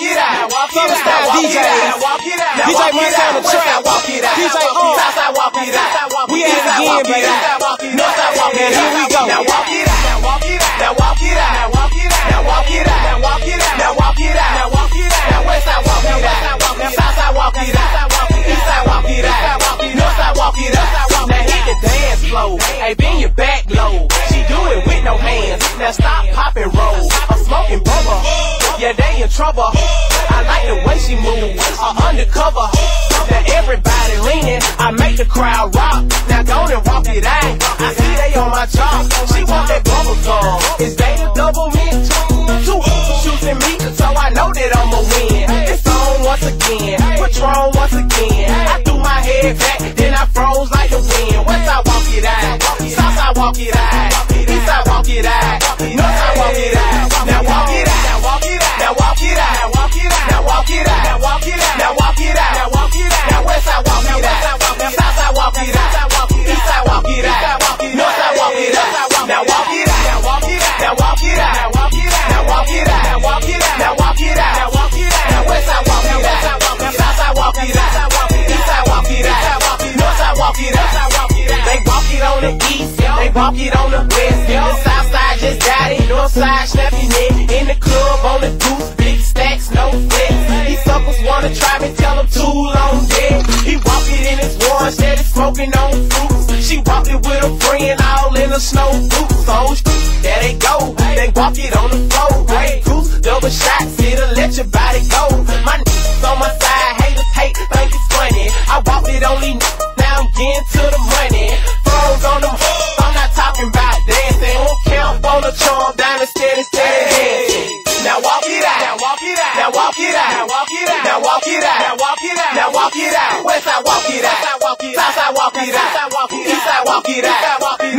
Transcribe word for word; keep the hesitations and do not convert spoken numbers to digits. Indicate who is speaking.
Speaker 1: it out. Superstar D J. D J Montana Trap. D J On. We at it again, baby. Now here we go.
Speaker 2: Now walk it out. Now walk it out. Now walk it out. Now walk it out. Now walk it out. Now walk it out. Now walk it out. Now walk it out. Now west side walk it out. Now south side walk it out. East side walk it out. North side walk it out. Now hit the dance floor. Hey, bend your back low. She do it with no hands. Now stop, pop and roll. I'm smoking bubble. Yeah, they in trouble. I like the way she move. Uh, undercover. Now everybody leaning. I make the crowd rock. Now go and walk it out. I see they on my job. She want that bubble gum. Is they the double mint? Two shooting me, so I know that I'ma win. It's on once again. Patron once again. I threw my head back, then I froze like the wind. West side walk it out. South side walk it out. East side walk it out. North side walk it out. Now walk it out. Now walk it out. Now walk it out. Now walk it out. Now walk it out. Now walk it out. Now walk it out. Now walk it out. Now west side walk it out. Now south side walk it out. East side walk it out. North side walk it out. Now walk it out. Now walk it out. Now walk it out. Now walk it out. Now walk it out. Now walk it out. Now walk it out. Now walk it out. Now west side walk it out. Now south side walk it out. East side walk it out. North side walk it out. They walk it on the east. They walk it on the west. The south side just got it. North side snapping it. In the club on the goose. Big stacks, no flex. These suckers wanna try me, tell them too long dead. He walk it in his one, steady smoking on fruits. She walk it with a friend, all in a snow boots. So there they go, they walk it on the floor. Grey goose, double shots, it'll let your body go. My niggas on my side, haters hate, think it's funny. I walk it only now I'm getting to the money. Froze on them, I'm not talking about dancing. Won't count on the charm, down and steady, steady dancing. Now walk it out. Now walk it out. Now walk it out. Now walk it out. Now walk it out. Now walk it out. Now walk it out. West side walk it out. South side walk it out. East side walk it out.